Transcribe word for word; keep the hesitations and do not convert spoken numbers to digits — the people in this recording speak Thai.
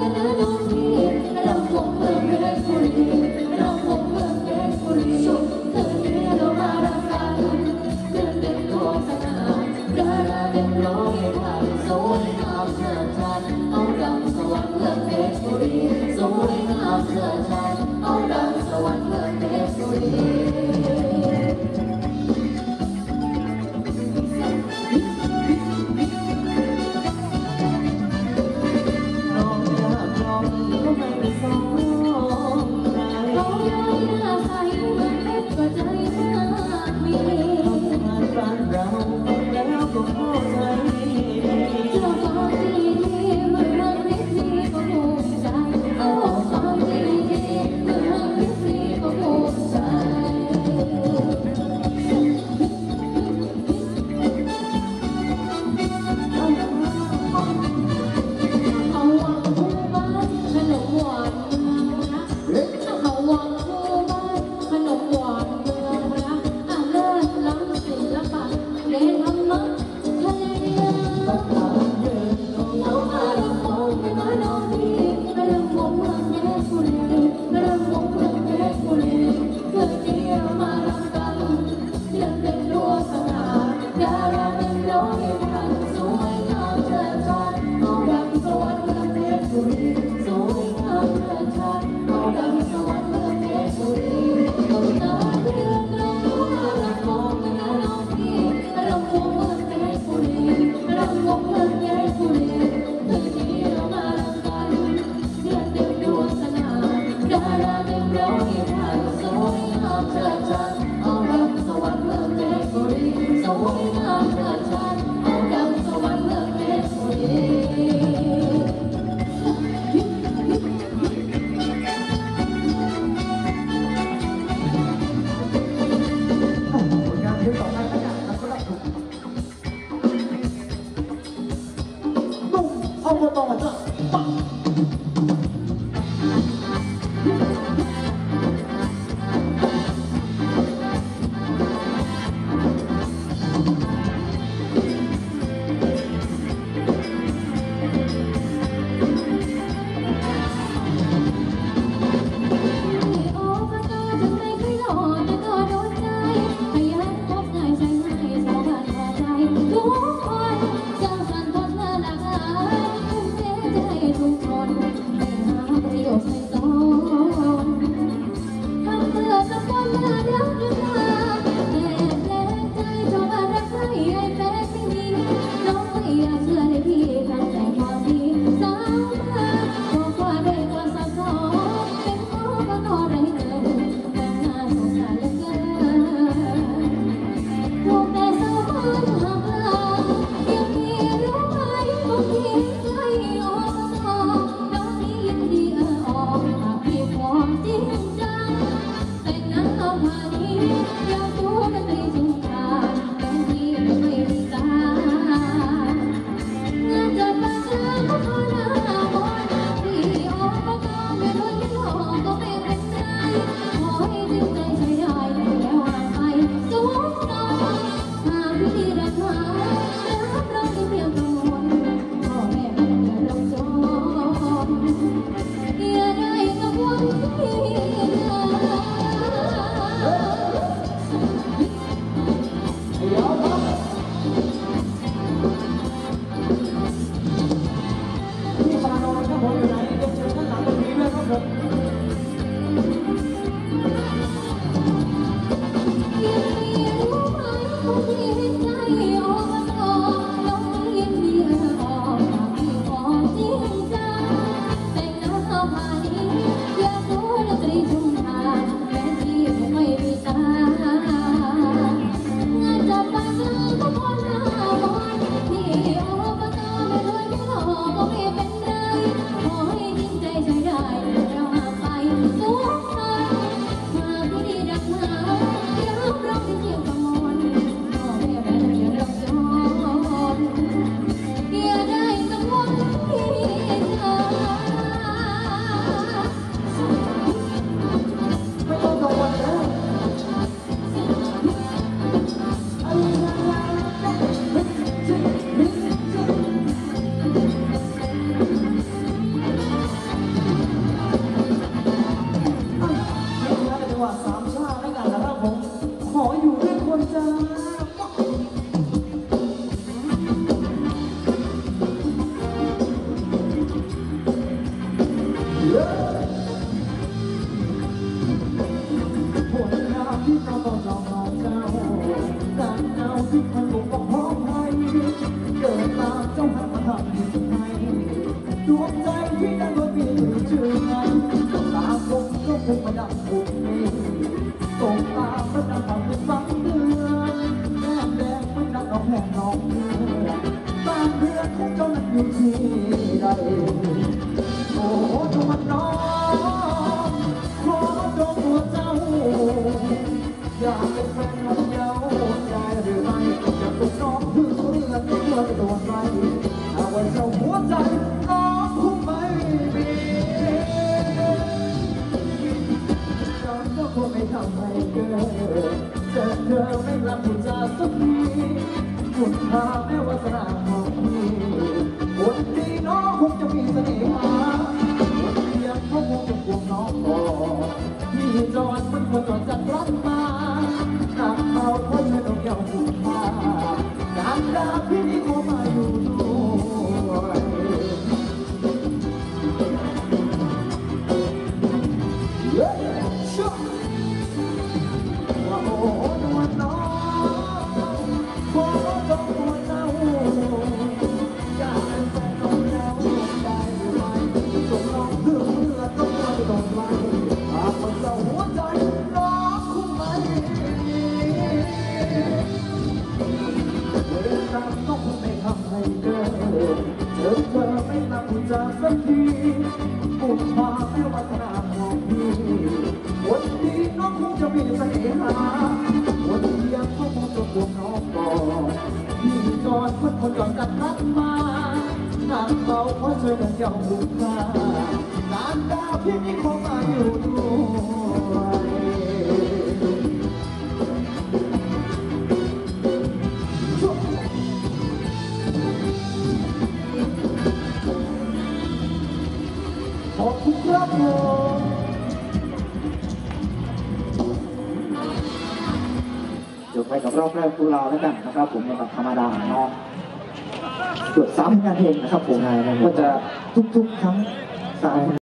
น้องอยากลองผลงานที่เราต้องจองมองเจ้าแต่เจ้าที่มันลงกับห้องไทยเกิดมาเจ้าหันมาทำยังไงดวงใจที่นั่งรถมีชื่อไงตาคงก็คงมาดังบุญนี้ตกตาพระดังทำเป็นฟังเดือนแก้มแดงมันดังเอาแผ่นนองเนื้อบ้านเรือนของเจ้านั้นอยู่ที่ใดโอ้ดวงน้องขอดวงหัวเจ้าอยากเป็นแฟนของเจ้าได้หรือไม่อยากเป็นน้องถึงเรื่องที่เมื่อโดนไปถ้าว่าเจ้าหัวใจน้องคงไม่มีฉันก็คงไม่ทำให้เกิดเจอเธอไม่รับผู้จาสักทีคุณพาแม้วาสนาของพี่คนดีน้องคงจะมีเสน่หาคนเดียวเขาคงจะควงน้องต่อพี่จอดมันควรจอดจัดรัดมาหนักเมาเพราะเธอต้องแก้วหูพาการดาพี่นี้ขอมาอยู่ด้วยว่าโอ้นวลน้องขอจงหัวเจ้าอยากเป็นแฟนของเจ้าได้หรือไม่จงน้องเพื่อเมื่อต้องมาตรงไว้หากว่าเจ้าหัวใจน้องคงไม่มีเวลาน้องคงไม่ทำให้เกิดเจอเธอไม่นำผู้จาสักทีบุญพาแม้วาสนาของพี่คนดีน้องคงจะมีเสน่หาคนเดียวเขาคงจะควงน้องก่อนพี่จอดคนคนจอดกันนัดมาหนักเบาเพราะเธอกันยาวบุญพาการดาวพี่นี้ขอมาอยู่ด้วยขอบคุณครับผมจบไปกับรอบแรกตัวเราแล้วกันนะครับผมในแบบธรรมดาเนาะเกือบสามงานเพลงนะครับผมก็จะทุกๆครั้งสาย